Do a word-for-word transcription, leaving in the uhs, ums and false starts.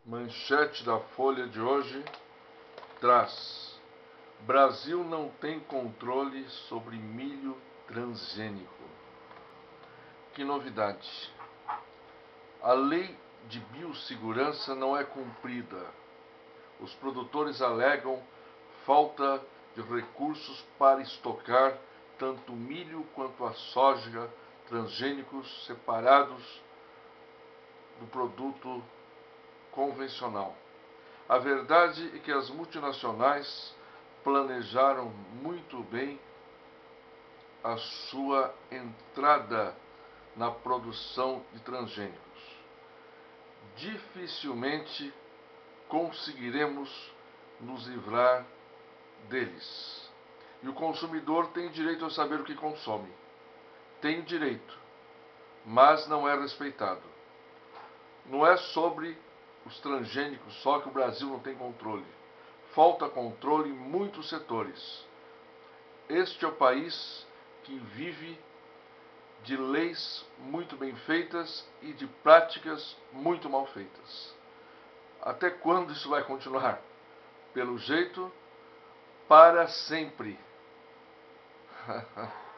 Manchete da Folha de hoje traz: Brasil não tem controle sobre milho transgênico. Que novidade! A lei de biossegurança não é cumprida. Os produtores alegam falta de recursos para estocar tanto milho quanto a soja transgênicos separados do produto convencional. A verdade é que as multinacionais planejaram muito bem a sua entrada na produção de transgênicos. Dificilmente conseguiremos nos livrar deles. E o consumidor tem direito a saber o que consome. Tem direito, mas não é respeitado. Não é sobre os transgênicos só que o Brasil não tem controle. Falta controle em muitos setores. Este é o país que vive de leis muito bem feitas e de práticas muito mal feitas. Até quando isso vai continuar? Pelo jeito, para sempre.